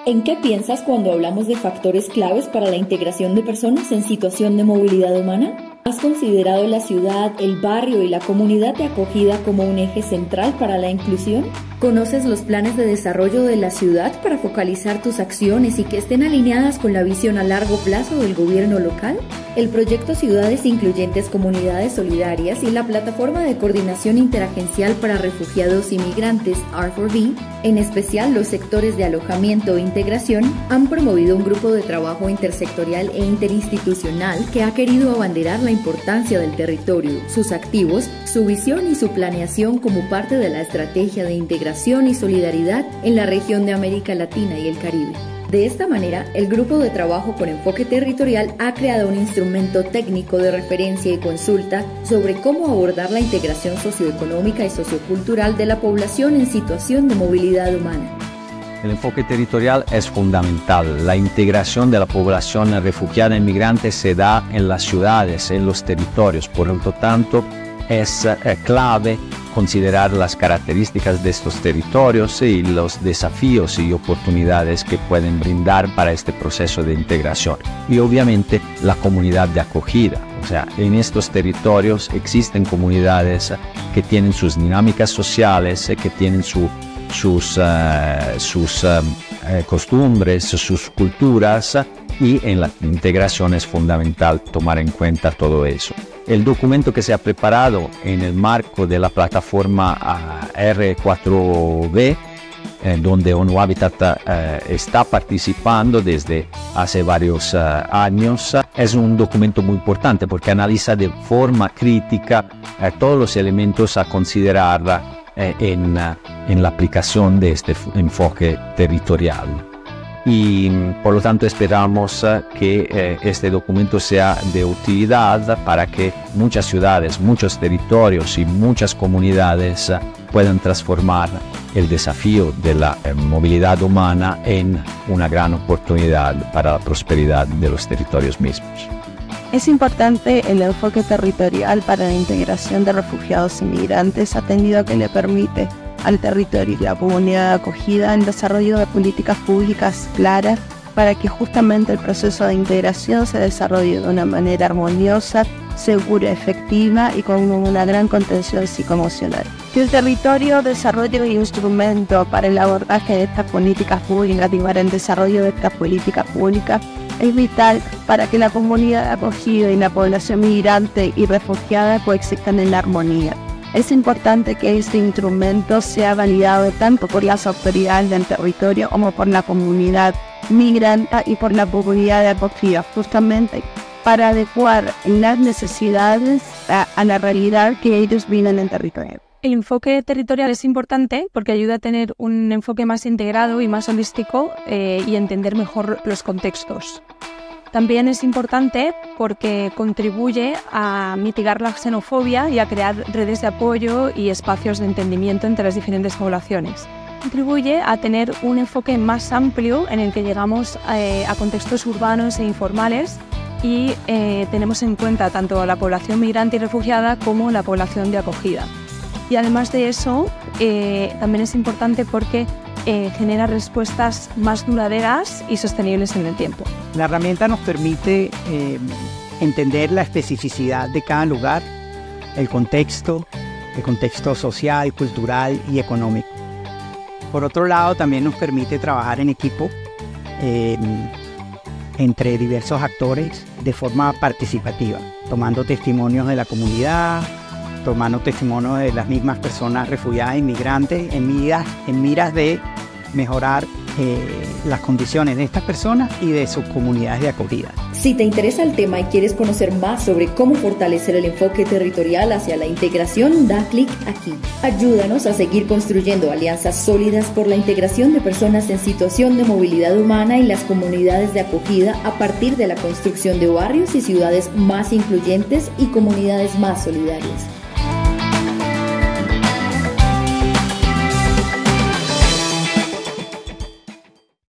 ¿En qué piensas cuando hablamos de factores claves para la integración de personas en situación de movilidad humana? ¿Has considerado la ciudad, el barrio y la comunidad de acogida como un eje central para la inclusión? ¿Conoces los planes de desarrollo de la ciudad para focalizar tus acciones y que estén alineadas con la visión a largo plazo del gobierno local? El proyecto Ciudades Incluyentes Comunidades Solidarias y la Plataforma de Coordinación Interagencial para Refugiados y Migrantes, R4V, en especial los sectores de alojamiento e integración, han promovido un grupo de trabajo intersectorial e interinstitucional que ha querido abanderar la importancia del territorio, sus activos, su visión y su planeación como parte de la estrategia de integración y solidaridad en la región de América Latina y el Caribe. De esta manera, el grupo de trabajo con enfoque territorial ha creado un instrumento técnico de referencia y consulta sobre cómo abordar la integración socioeconómica y sociocultural de la población en situación de movilidad humana. El enfoque territorial es fundamental. La integración de la población refugiada e migrante se da en las ciudades, en los territorios. Por lo tanto, es clave considerar las características de estos territorios y los desafíos y oportunidades que pueden brindar para este proceso de integración. Y obviamente la comunidad de acogida. O sea, en estos territorios existen comunidades que tienen sus dinámicas sociales, que tienen sus costumbres, sus culturas, y en la integración es fundamental tomar en cuenta todo eso. El documento que se ha preparado en el marco de la plataforma R4V, donde ONU Habitat está participando desde hace varios años, es un documento muy importante porque analiza de forma crítica todos los elementos a considerar en la aplicación de este enfoque territorial. Y por lo tanto esperamos que este documento sea de utilidad para que muchas ciudades, muchos territorios y muchas comunidades puedan transformar el desafío de la movilidad humana en una gran oportunidad para la prosperidad de los territorios mismos. Es importante el enfoque territorial para la integración de refugiados y migrantes, atendido a que le permite al territorio y la comunidad de acogida el desarrollo de políticas públicas claras para que justamente el proceso de integración se desarrolle de una manera armoniosa, segura, efectiva y con una gran contención psicoemocional. Que el territorio desarrolle un instrumento para el abordaje de estas políticas públicas y para el desarrollo de estas políticas públicas es vital para que la comunidad de acogida y la población migrante y refugiada coexistan en la armonía. Es importante que este instrumento sea validado tanto por las autoridades del territorio como por la comunidad migrante y por la comunidad de acogida, justamente para adecuar las necesidades a la realidad que ellos viven en el territorio. El enfoque territorial es importante porque ayuda a tener un enfoque más integrado y más holístico y entender mejor los contextos. También es importante porque contribuye a mitigar la xenofobia y a crear redes de apoyo y espacios de entendimiento entre las diferentes poblaciones. Contribuye a tener un enfoque más amplio en el que llegamos a contextos urbanos e informales y tenemos en cuenta tanto a la población migrante y refugiada como la población de acogida. Y además de eso, también es importante porque genera respuestas más duraderas y sostenibles en el tiempo. La herramienta nos permite entender la especificidad de cada lugar, el contexto social, cultural y económico. Por otro lado, también nos permite trabajar en equipo entre diversos actores de forma participativa, tomando testimonios de la comunidad, tomando testimonio de las mismas personas refugiadas e inmigrantes en miras de mejorar las condiciones de estas personas y de sus comunidades de acogida. Si te interesa el tema y quieres conocer más sobre cómo fortalecer el enfoque territorial hacia la integración, da clic aquí. Ayúdanos a seguir construyendo alianzas sólidas por la integración de personas en situación de movilidad humana y las comunidades de acogida a partir de la construcción de barrios y ciudades más incluyentes y comunidades más solidarias.